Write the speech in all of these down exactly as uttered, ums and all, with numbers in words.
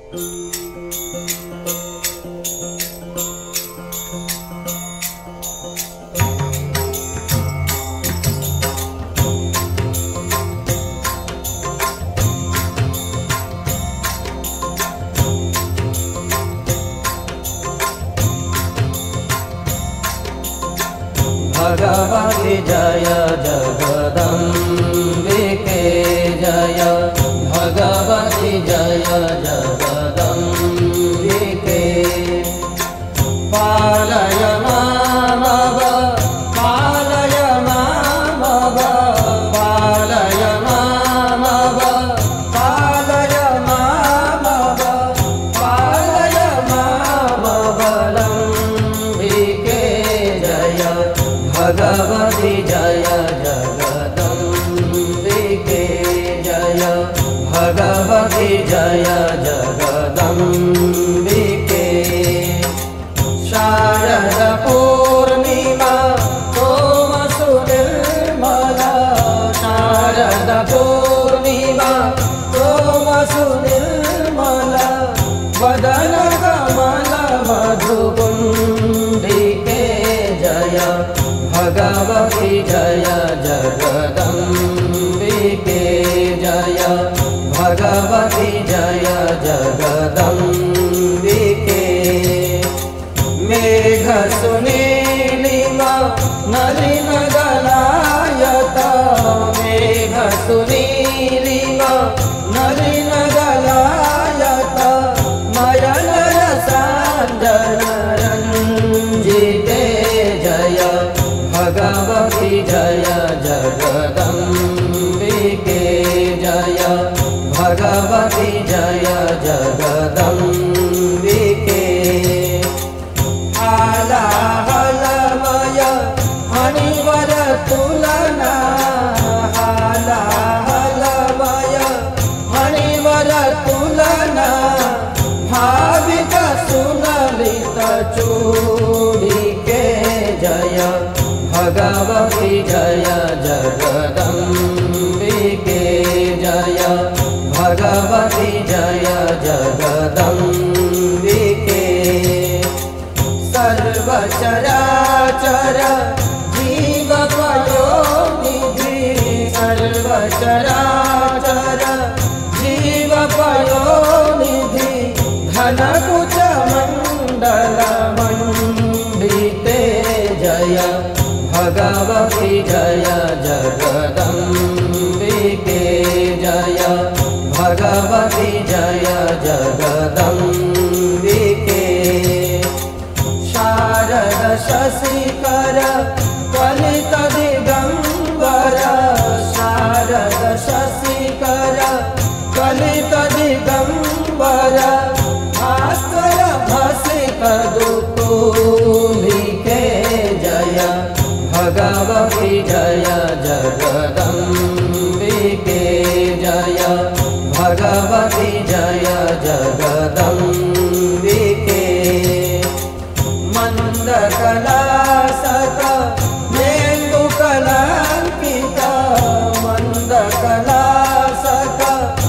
भगवति जय जगदम्बिके जय भगवति जय जगदम्बिके पालय मामव पालय मामव पालय मामव पालय मामव पालय मामवलम्बिके जय भगवति जय जगदम्बिके जय भगवति जय जगदम्बिके शारद पूर्णिमा सोमसुनिर्मला शारद पूर्णिमा सोमसुनिर्मला वदन कमल मधुकुण्डिके जय भगवति जय जगदम्बिके जय भगवति जय जगदम्बिके मेघ सुनीलिमा नलिन गलायता मेघ सुनीलिमा नलिन गलायता नयन रसांजन रंजिते जय भगवति जय जगदम्बिके जय भगवति जय जगदम्बिके हालाहलमय फणिवर तुलना हालाहलमय फणिवर तुलना भाविक सुललित चूड़िके जय भगवति जय जगदम्बिके जय भगवति जय जगदम्बिके सर्वचराचर जीव पयोनिधि सर्वचराचर जीव पयोनिधि धन कुच मंडल मंडिते जय भगवति जय जगदम्बिके जय भगवति जय जगदम्बिके शारद शशिकर कलित दिगंबर शारद शशिकर कलित दिगंबर भास्कर भसित दुकूलिके जय भगवति जय जगदम्बिके जय भगवति जय जगदम्बिके मंदकलासत मेन्दुकलांकित मंदकलासत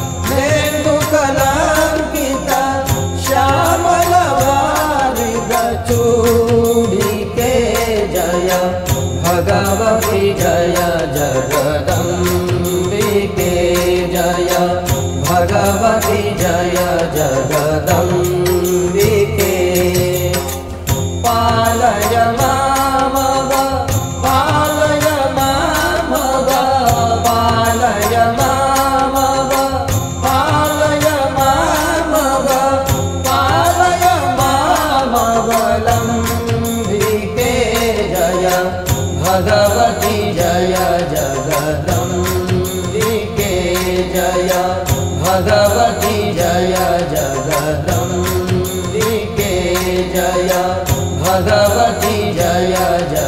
मेन्दुकलांकित श्यामल वारिद चूड़िके जय भगवति जय जगदम्बिके जय भगवति जय जगदम्बिके पालय मामव पालय मामव पालय मामव पालय मामव पालय मामवलम्बिके जय भगवति जय जगदम्बिके जय भगवति जय जगदम्बिके जय भगवति जय जय